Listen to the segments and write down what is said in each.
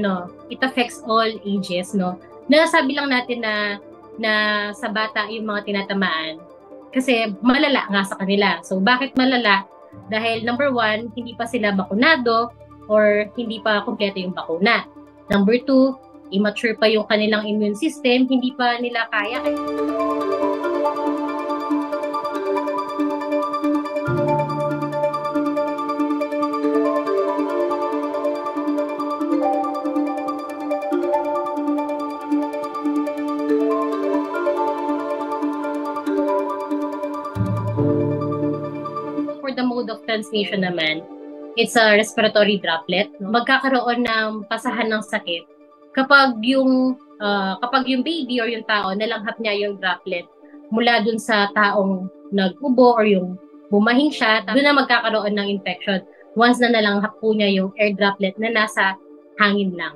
it affects all ages, no? Nasabi lang natin na sa bata yung mga tinatamaan kasi malala nga sa kanila. So bakit malala? Dahil number 1, hindi pa sila bakunado or hindi pa kumpleto yung bakuna. Number 2, immature pa yung kanilang immune system, hindi pa nila kaya. For the mode of transmission naman, it's a respiratory droplet. Magkakaroon ng pasahan ng sakit kapag yung baby or yung tao nalanghap niya yung droplet mula dun sa taong nag-ubo or yung bumahing siya, doon na magkakaroon ng infection once na nalanghap po niya yung air droplet na nasa hangin lang.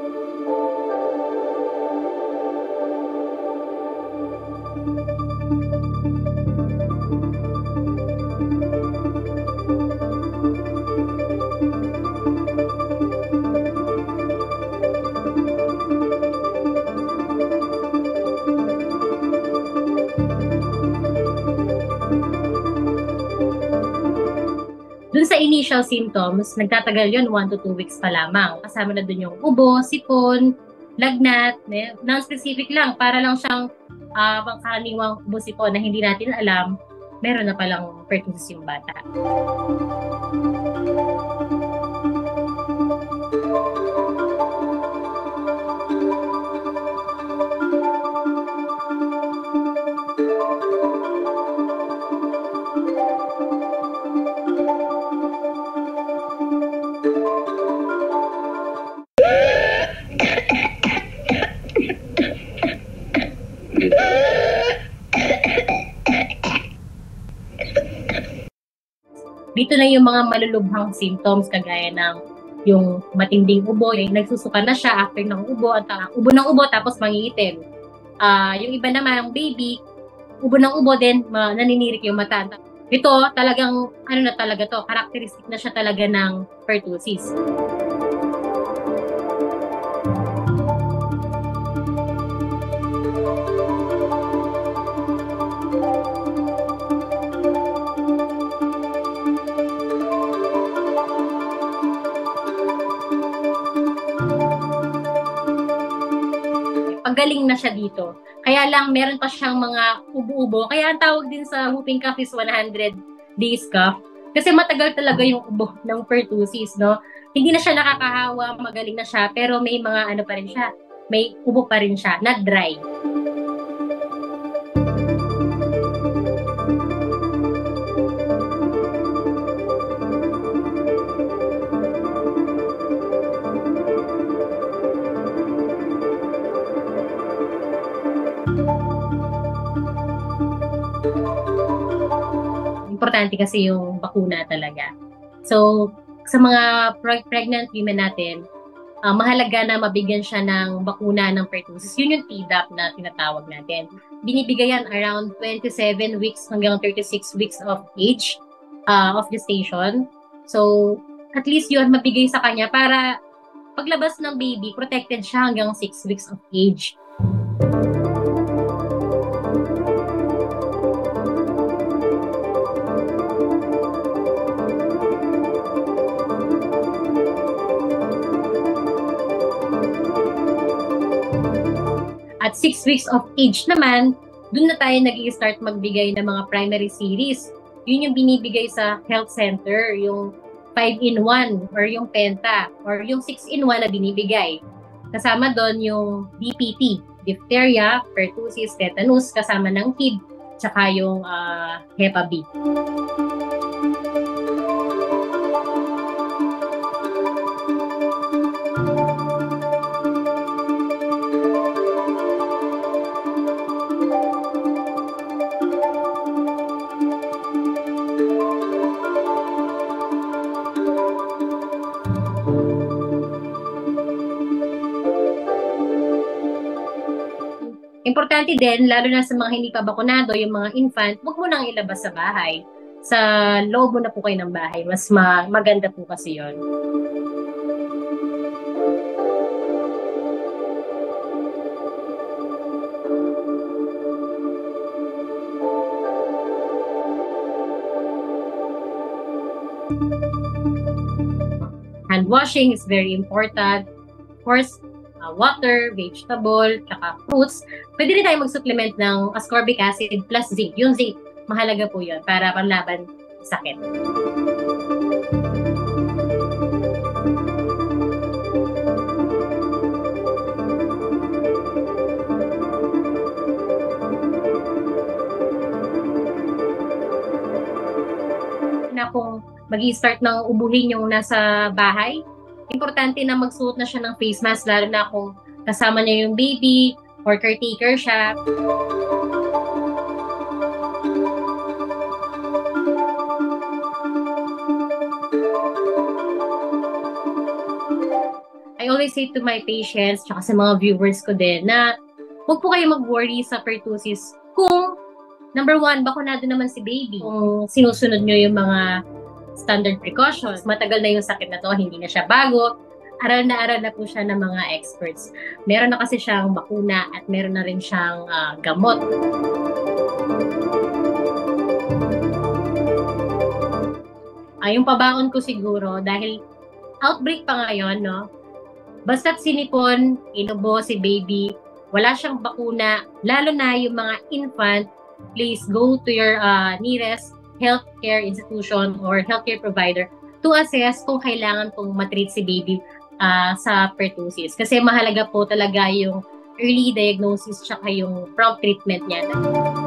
Dun sa initial symptoms, nagtatagal yun 1 to 2 weeks pa lamang. Kasama na dun yung ubo, sipon, lagnat, non-specific lang, para lang siyang pangkaraniwang ubo, sipon na hindi natin alam, meron na palang pertussis yung bata. Dito na yung mga malulubhang symptoms kagaya ng yung matinding ubo, yung nagsusuka na siya after ng ubo, at ubo ng ubo tapos mangingitim. Yung iba naman, yung baby, ubo ng ubo din, naninirik yung mata. Ito talagang, characteristic na siya talaga ng pertussis. Pagaling na siya dito. Kaya lang meron pa siyang mga ubo-ubo. Kaya ang tawag din sa whooping cough is 100 days cough. Kasi matagal talaga yung ubo ng pertussis, no? Hindi na siya nakakahawa, magaling na siya, pero may mga pa rin siya. May ubo pa rin siya, not dry. Importante kasi yung bakuna talaga. So, sa mga pregnant women natin, mahalaga na mabigyan siya ng bakuna ng pertussis. Yun yung Tdap na tinatawag natin. Binibigay yan around 27 weeks hanggang 36 weeks of age of gestation. So, at least yun mabigay sa kanya para paglabas ng baby, protected siya hanggang 6 weeks of age. At 6 weeks of age naman, dun na tayo nag-i-start magbigay ng mga primary series. Yun yung binibigay sa health center, yung 5-in-1 or yung Penta or yung 6-in-1 na binibigay. Kasama doon yung DPT, diphtheria, pertussis, tetanus, kasama ng Hib, tsaka yung Hepa B. Importante din, lalo na sa mga hindi pa bakunado, yung mga infant, huwag mo nang ilabas sa bahay. Sa loob mo na po kayo ng bahay. Mas maganda po kasi yon. Hand washing is very important. Of course, water, vegetable, tsaka fruits. Pwede rin tayo mag-supplement ng ascorbic acid plus zinc. Yung zinc, mahalaga po yun para panlaban sa sakit. Na kung mag-i-start ng ubuhin yung nasa bahay, importante na magsuot na siya ng face mask, lalo na kung kasama niya yung baby or caretaker siya. I always say to my patients tsaka sa mga viewers ko din na huwag po kayo mag-worry sa pertussis kung number one, bakunado naman si baby. Kung sinusunod nyo yung mga standard precautions, matagal na yung sakit na to, hindi na siya bago, aral na po siya ng mga experts. Meron na kasi siyang bakuna at meron na rin siyang gamot. Yung pabaon ko siguro, dahil outbreak pa ngayon, no? Basta't sinipon, inubo si baby, wala siyang bakuna, lalo na yung mga infant, please go to your nearest healthcare institution or healthcare provider to assess kung kailangan pong matreat si baby sa pertussis. Kasi mahalaga po talaga yung early diagnosis tsaka yung prompt treatment niya.